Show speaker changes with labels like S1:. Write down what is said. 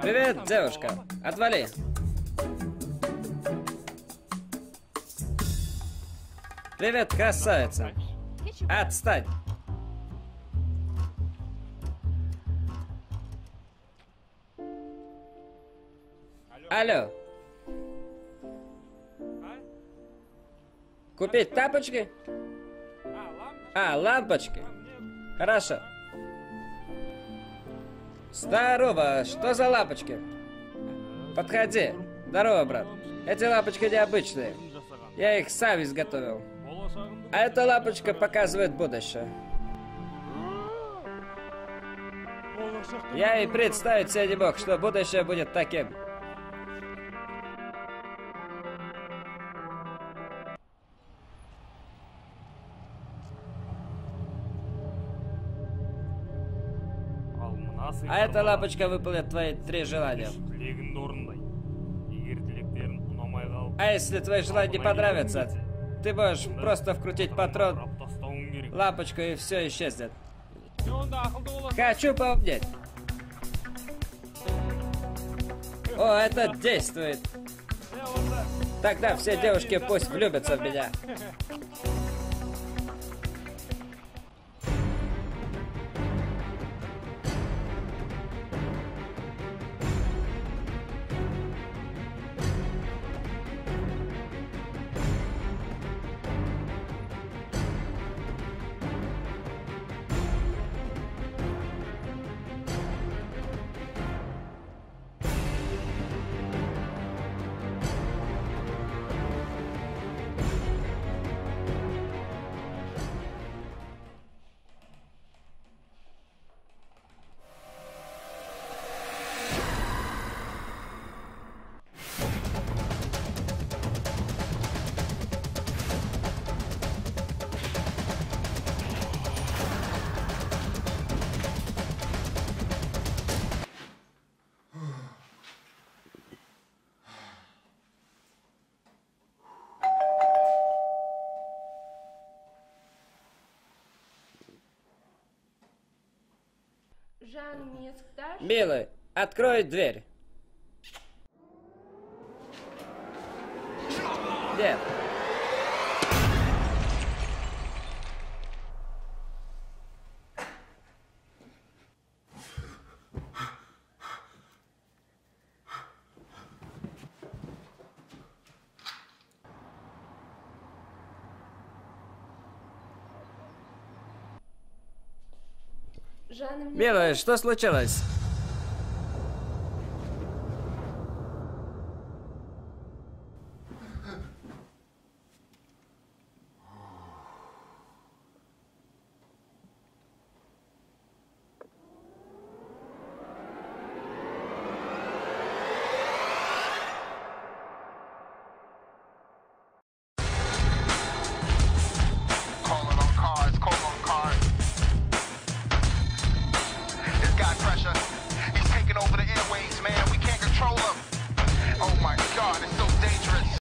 S1: Привет, девушка. Отвали. Привет, красавица. Отстань. Алло. Купить тапочки? А, лампочки. Хорошо. Здорово, что за лампочки? Подходи. Здорово, брат. Эти лампочки необычные. Я их сам изготовил. А эта лампочка показывает будущее. Я и представить себе не мог, что будущее будет таким. А эта лампочка выполнит твои 3 желания. А если твои желания не понравятся, ты можешь просто вкрутить патрон, лампочку, и все исчезнет. Хочу поумнеть. О, это действует. Тогда все девушки пусть влюбятся в меня. Милый, открой дверь. Нет. Милая, что случилось?